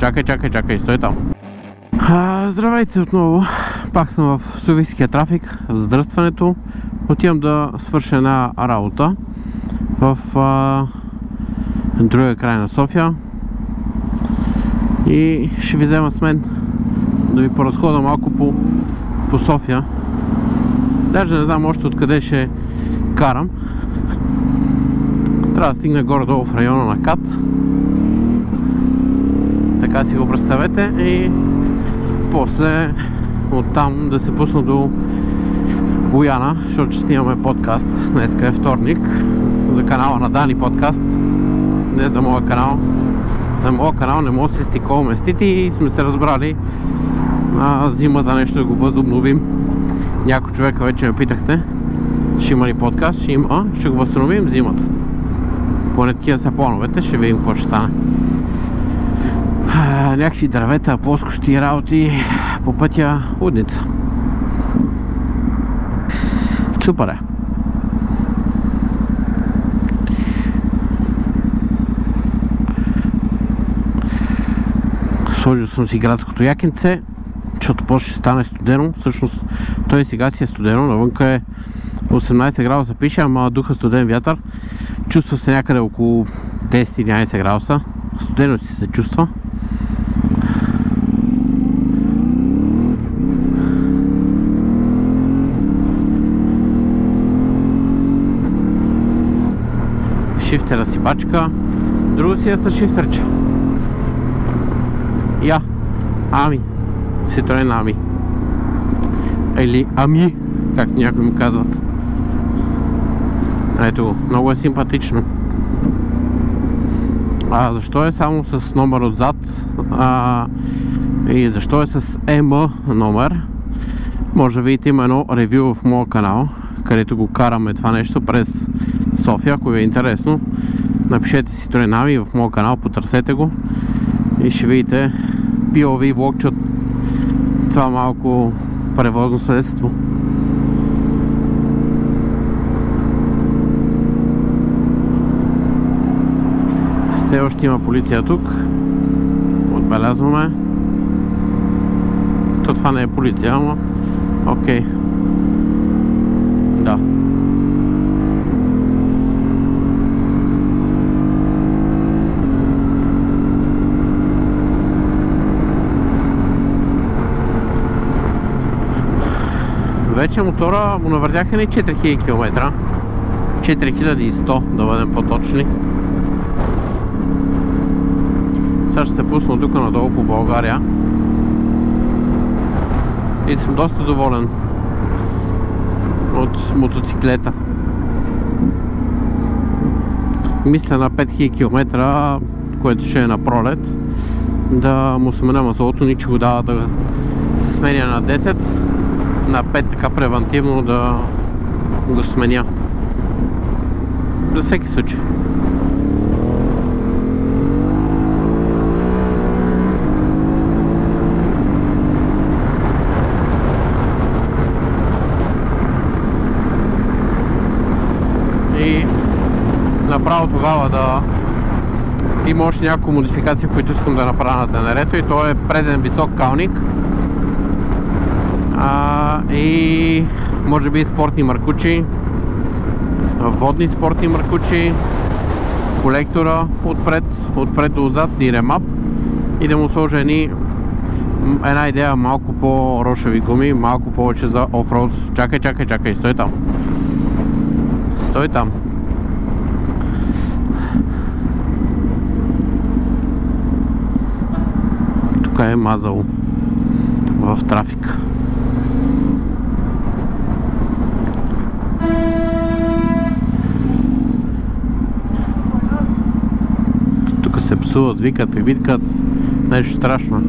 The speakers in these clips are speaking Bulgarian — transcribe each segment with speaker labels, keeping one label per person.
Speaker 1: Чакай, стой там. Здравейте отново. Пак съм в Софийския трафик, в задръстването. Отивам да свърша една работа в другия край на София. И ще ви взема с мен да ви поразхода малко по София. Даже не знам още откъде ще карам. Трябва да стигна горе-долу в района на КАТ. Така си го представете и после оттам да се пусна до Бояна, защото ще снимаме подкаст. Днеска е вторник за канала на Дани подкаст. Не за моя канал. За моя канал не мога да се стиковаме стити и сме се разбрали зимата нещо да го възобновим. Някой човека вече ме питахте, ще има ли подкаст? Ще има, ще го възстановим зимата. Поне такива са плановете, ще видим какво ще стане. Някакви дървета, плоскости, работи по пътя Лудница. Супер е! Сложил съм си градското якенце, защото после ще стане студено. Всъщност той сега си е студено, навънка е 18 градуса пише, ама духа студен вятър. Чувства се някъде около 10-11 градуса. Студено си се чувства. Шифтера си бачка, друго си е с шифтерче. Ами, Citroen Ами. Или Ами, как някои му казват. Ето го, много е симпатично. Защо е само с номер отзад и защо е с ЕМ номер? Може да видите, има едно ревю в моя канал, където го караме това нещо през София, ако ви е интересно. Напишете си Citroen Ами в моя канал, потърсете го и ще видите POV влогче от това малко превозно средство. Все още има полиция тук. Отбелязваме. Това не е полиция, ама окей. Да. Вече мотора му навъртяха ни 4000 км. 4100 да бъдем по-точни. Сега ще се пусна тук надолу по България. И съм доста доволен от мотоциклета. Мисля на 5000 км, което ще е на пролет, да му сменя маслото, ниче го дава да се сменя на 10. На 5 така превентивно да го сменя. За всеки случай. И направо тогава да има още няколко модификации, които искам да направя на Тенерето, и то е преден висок калник. И може би спортни маркучи, водни спортни маркучи, колектора отпред до отзад и ремап, и да му сложа една идея малко по-рошеви гуми, малко повече за офроуд. Чакай, стой там. Стой там. Тук е мазало в трафик. Се псуват, викат, прибиткат, нещо страшно.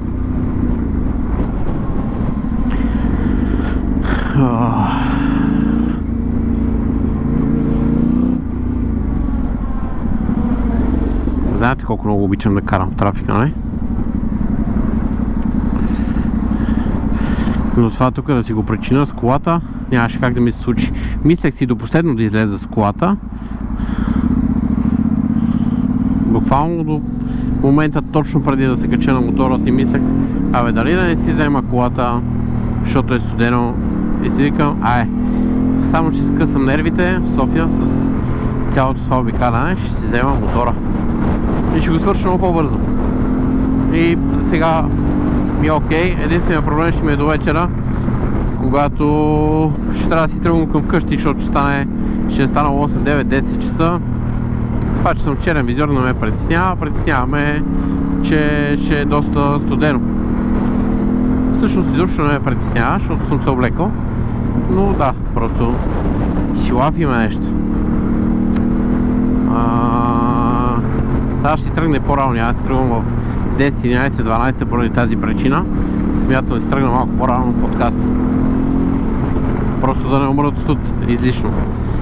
Speaker 1: Знаете колко много обичам да карам в трафика, не? Но това тук да си го причина с колата, нямаше как да ми се случи. Мислех си до последно да излеза с колата. Буквално до В момента, точно преди да се кача на мотора, си мислех, дали да не си взема колата, защото е студено, и си викам, само ще скъсам нервите в София с цялото това обикаляне, ще си взема мотора и ще го свърша много по-бързо. И за сега ми е окей. Единственият проблем ще ми е до вечера, когато ще трябва да си тръгвам към вкъщи, защото ще е станало 8, 9, 10 часа. Това, че съм в черен визьор, не ме притеснява. Притесняваме, че ще е доста студено. Всъщност изобщо не ме притеснява, защото съм се облекал. Но да, просто си лафиме нещо. Ще си тръгне по-рано, аз тръгвам в 10, 11, 12 поради тази причина. Смятам да си тръгна малко по-рано на подкаста. Просто да не умра от студ излишно.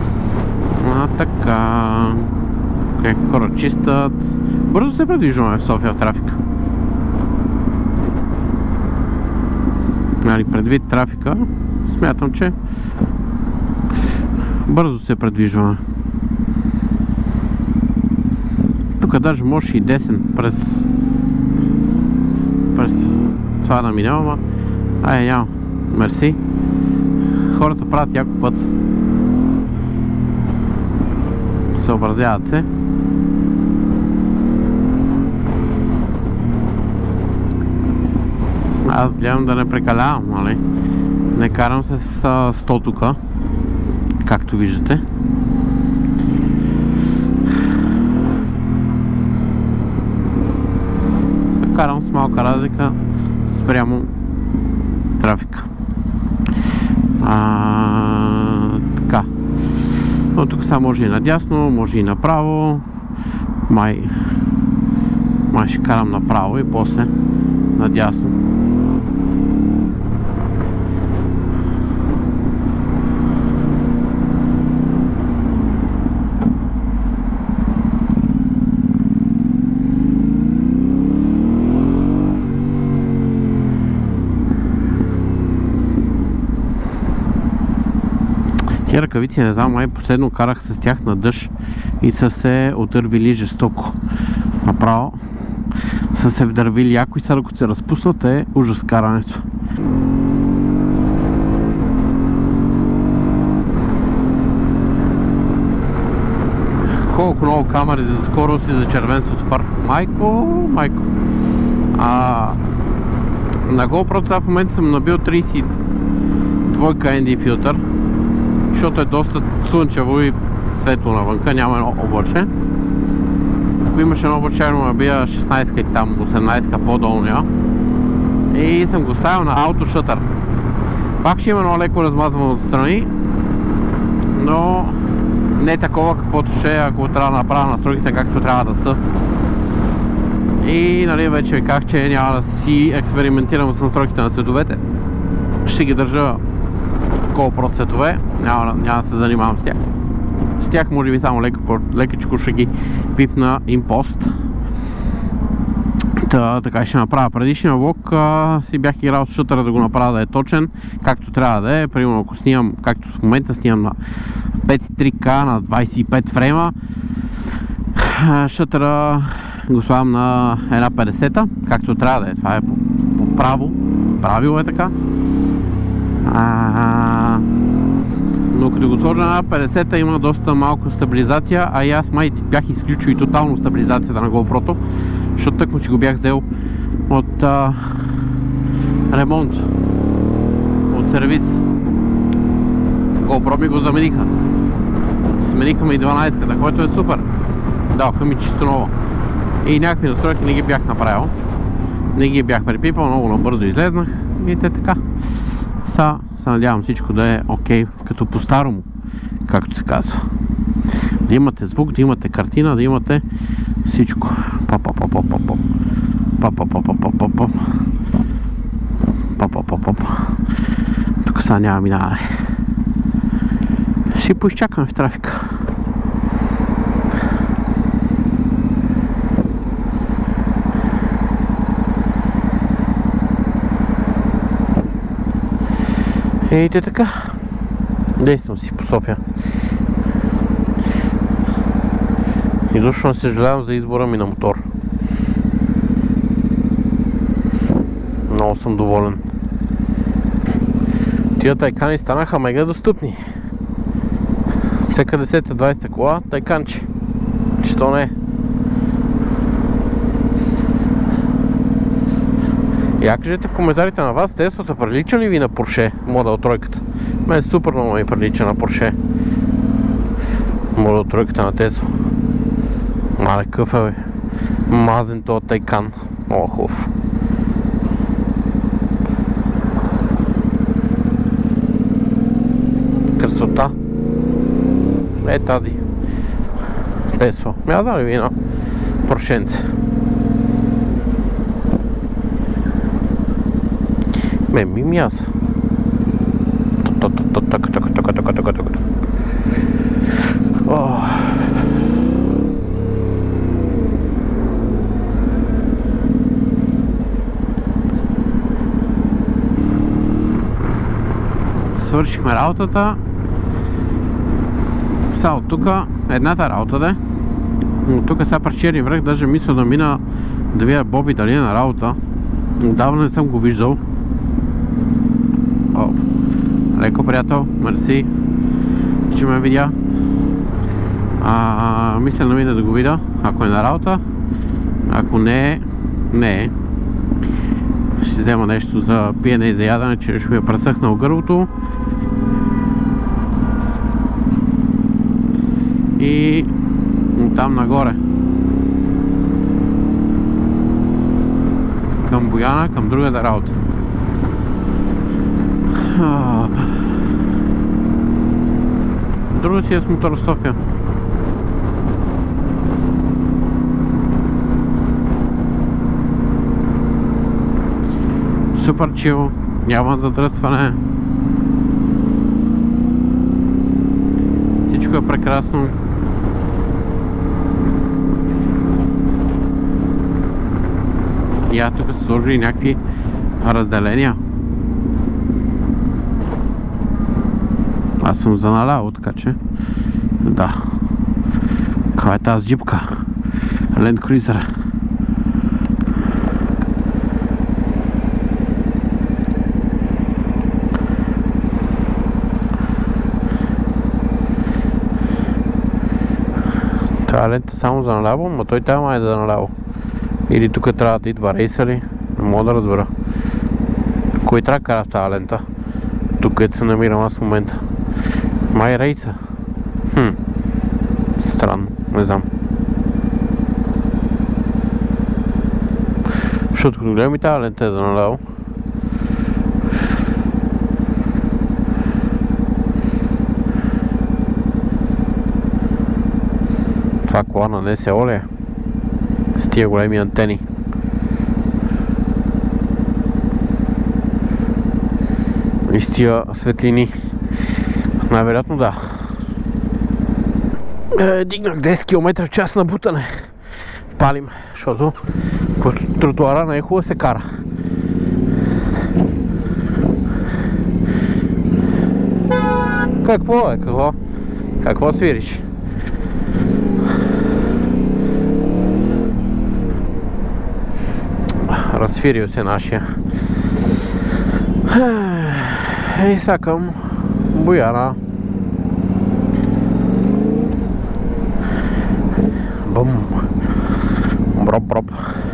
Speaker 1: Така. Хора чистят. Бързо се предвижваме в София в трафика. Предвид трафика, смятам, че бързо се предвижваме. Тук даже може и десен през това да минава, няма. Мерси. Хората правят яко път. Съобразяват се. Аз гледам да не прекалявам, нали? Не карам се с 100 тука, както виждате. Карам с малка разлика спрямо трафика. Така. Но тук сега може и надясно, може и направо. Май ще карам направо и после надясно. Тия ръкавици, не знам, май последно карах с тях на дъжд и са се отървили жестоко. Направо са се вдървили яко и сега докато се разпуснат е ужас карането. Колко много камери за скорост и за червен светофар. Майко. На GoPro сега в момента съм набил 32 ND филтър, защото е доста слънчево и светло навънка, няма едно облаче. Ако имаше едно облаче, му набия 16 и там 18 по-долния. И съм го ставил на Auto Shutter. Пак ще има едно леко размазване отстрани, но не такова каквото ще е, ако трябва да направя настройките както трябва да са. И нали, вече ви казах, че няма да си експериментирам с настройките на цветовете. Ще ги държа GoPro цветове, няма да се занимавам с тях. С тях може би само лекичко ще ги пипна импост. Така ще направя. Предишния влог си бях играл с шутъра да го направя да е точен, както трябва да е. Примерно ако снимам, както в момента снимам на 5.3K на 25 фрейма, шутъра го слагам на една 50-та, както трябва да е. Това е по право. Правило е така. Но като го сложа на 50-та има доста малко стабилизация, а и аз май бях изключил и тотално стабилизацията на GoPro-то, защото тъкмо си го бях взел от ремонт, от сервис. GoPro ми го замениха. Смениха ми 12-ката, което е супер. Даха ми чисто ново. И някакви настройки не ги бях направил. Не ги бях припипал, много набързо излезнах и те така. Се надявам всичко да е окей, като по-старому, както се казва. Да имате звук, да имате картина, да имате всичко. Тук сега няма минаване. Ще поизчакаме в трафика. И така, действам си по София. Изобщо не съжалявам за избора ми на мотор. Много съм доволен. Тия тайкани станаха мега достъпни. Всека 10-20 кола тайканче. Що не? Я кажете в коментарите на вас, Теслата прилича ли ви на Porsche Model 3? Мен супер много ми прилича на Porsche Model 3 на Tesla. Мале къв е, бе. Мазен този тайкан. Много хубав. Красота. Е тази Tesla. Аз знам ли ви на Поршенце? Ми мяса. Свършихме работата. Сега от тук едната работа да е. Но тук сега през Черни връх даже мисля да мина да видя Боби дали е на работа. Отдавна не съм го виждал. Леко, приятел, мерси, че ме видя. Мисля да мина да го видя, ако е на работа. Ако не е, не е. Ще взема нещо за пиене и за ядене, че ще ми е пресъхнал гърлото. И там нагоре към Бояна, към другата работа. Друго си е с Мотор София. Супер чил, няма задръстване. Всичко е прекрасно. И тук са сложили някакви разделения. Аз съм за наляво, така че да. Каква е тази джипка? Land Cruiser. Това лента само за наляво, но той там е за наляво. Или тук трябва да идва рейса ли? Не мога да разбера. Кой трябва да кара в тази лента? Тук където се намирам аз в момента. Май рейса. Странно, не знам. Защото като гледам и тази лента е за наляво. Това кола на НСО ли е? С тия големи антени. И с тия светлини. Най-вероятно да. Дигнах 10 км в час на бутане. Палим, защото по тротуара не е хубаво се кара. Какво е? Какво свириш? Разфирил се нашия. И сега към Бояна. Бум. Броп.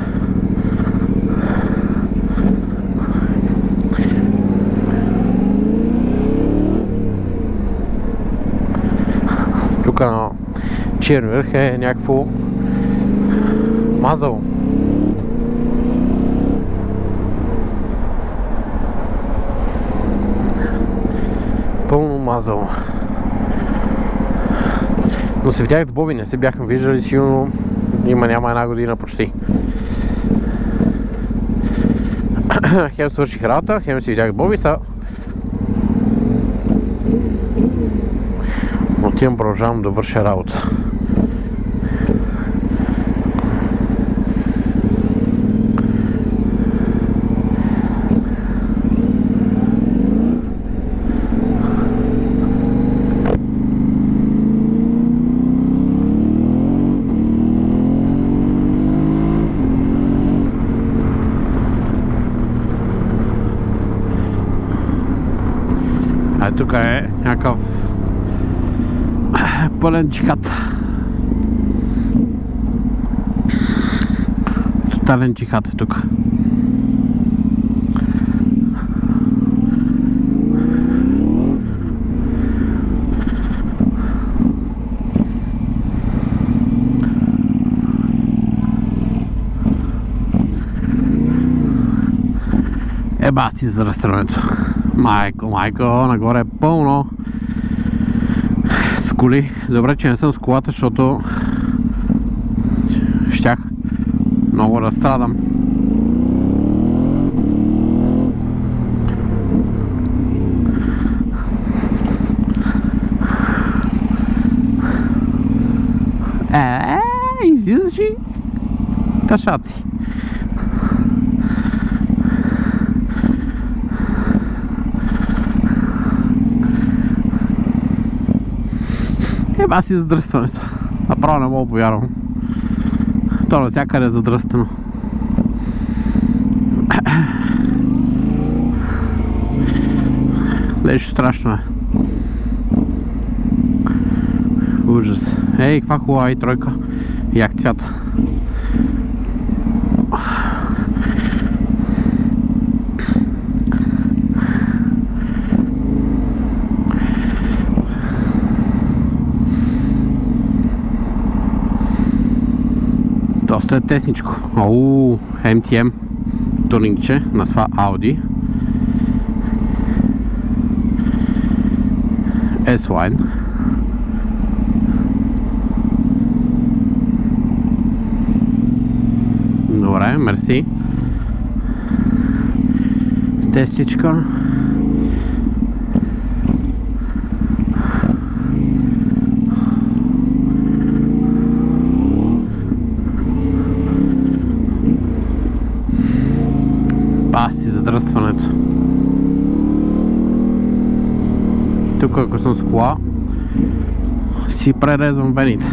Speaker 1: Тук на Черни връх е някакво мазало. Пълно мазало. Но се видях с Боби, не се бяхме виждали силно, няма една година почти. Хем свърших работа, хем се видях с Боби, са отивам, продължавам да върша работа. А тук е някакъв пълен джихад. Тотален джихад е тук. Еба си заразтрането. Майко, нагоре е пълно с коли. Добре, че не съм с колата, защото щях много да страдам. Излизаш и ташаци. Еба си задръстването. Направо не мога повярвам. То навсякъде е задръстено. Нещо страшно е. Ужас. Ей, каква хубава и тройка. Як цвят. Доста е тесничко. MTM тунингче на това Audi S-Line. Добре, мерси. Тесличка. Баси задръстването. Тук ако съм с кола, си пререзвам вените.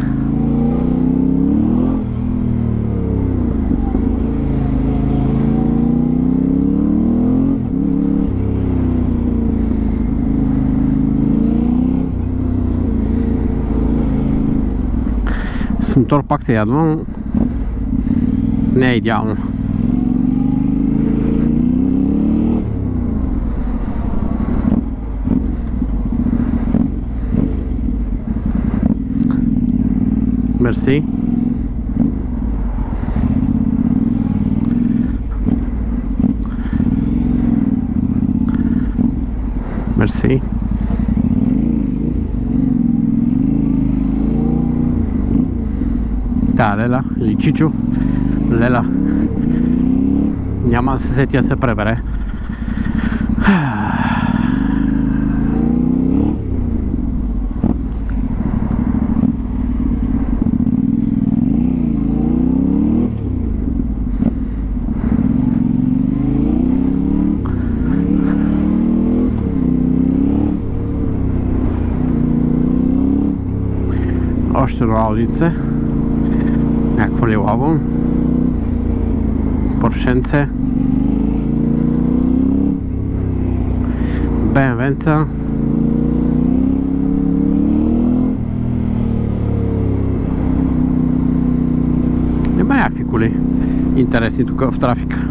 Speaker 1: С мотор пак се ядва, но не е идеално. Мерси. Мерси. Да, Лела или Чичо. Лела. Няма да се сети да се пребере. Още едно аудице. Някакво лилаво. Поршенце. БМВ-нца. Има някакви коли интересни тук в трафика.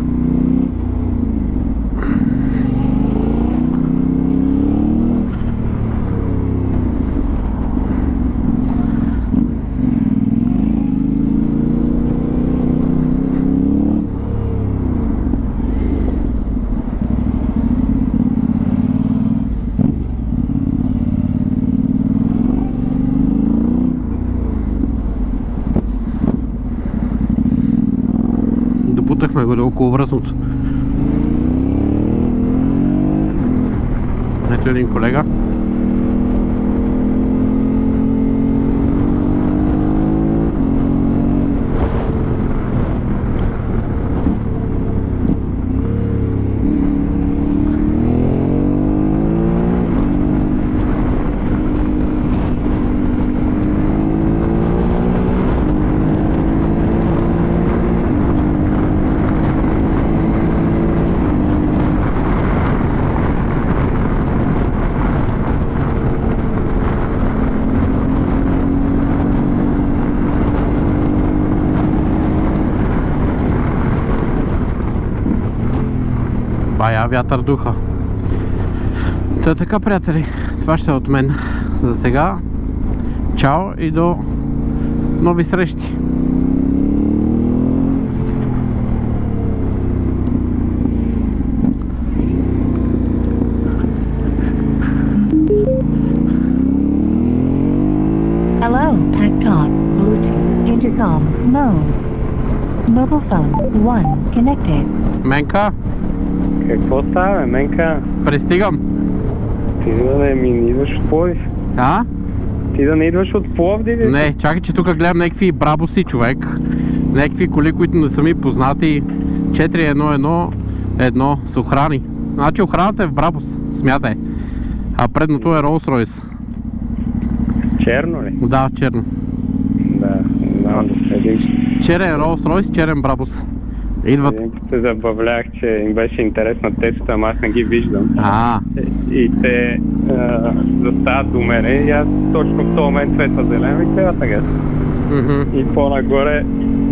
Speaker 1: Допутахме го до около връзното. Ето един колега. Бая вятър духа. Та така, приятели, това ще е от мен за сега. Чао и до нови срещи!
Speaker 2: Hello, TACTON, Bluetooth, Intercom, mode. Mobile phone, 1, connected.
Speaker 1: Менка,
Speaker 3: Какво става, бе, Менка?
Speaker 1: пристигам.
Speaker 3: Ти да не идваш от Пловдив?
Speaker 1: А?
Speaker 3: Ти да не идваш от Пловдив?
Speaker 1: Не, чакай, че тук гледам някакви брабуси, човек. Някакви коли, които не са ми познати. 411 с охрани. Значи охраната е в Брабус, смятай. А предното е Rolls-Royce.
Speaker 3: Черно ли?
Speaker 1: Да, черно.
Speaker 3: Да, знам да следим.
Speaker 1: Черен Rolls-Royce, черен Брабус. Идват.
Speaker 3: Един път се забавлях, че им беше интересна тестата, ама аз не ги виждам. И те застават до мене и аз точно в този момент светва зелено и сега сега. И по-нагоре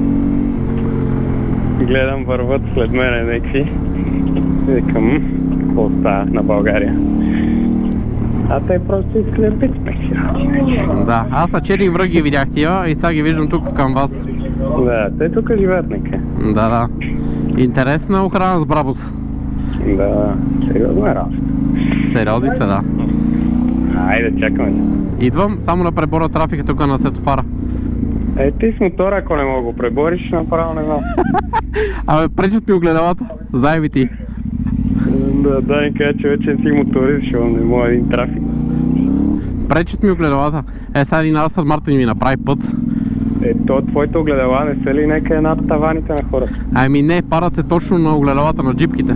Speaker 3: гледам, върват след мене някакви. И викам, какво става на България? А те просто искали да писме.
Speaker 1: Да, аз на 4 връги видях тия и сега ги виждам тук към вас.
Speaker 3: Да, те тук живеят нека.
Speaker 1: Да. Интересна охрана с Брабус.
Speaker 3: Да, сериозно е работа.
Speaker 1: Сериозни са, да.
Speaker 3: Айде, чакаме.
Speaker 1: Идвам, само да преборя трафика тук на светофара.
Speaker 3: Ти с мотора, ако не мога го пребориш, направо не знам.
Speaker 1: Абе, пречат ми огледалата. Заеби ти.
Speaker 3: Да ни кажа, че вече си моторист, защото не мога един трафик.
Speaker 1: Пречат ми огледалата. Сега един Астон Мартин ми направи път.
Speaker 3: Твоите огледала не са ли нека над таваните на хората?
Speaker 1: Ами не, падат се точно на огледалата на джипките.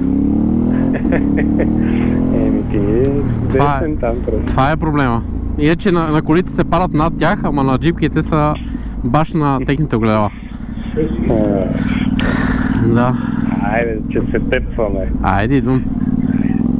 Speaker 3: Ти десен там просто.
Speaker 1: Това е проблема. Иначе на колите се падат над тях, ама на джипките са баш на техните огледала. Да.
Speaker 3: Айде, че се тепваме.
Speaker 1: Айде, идвам.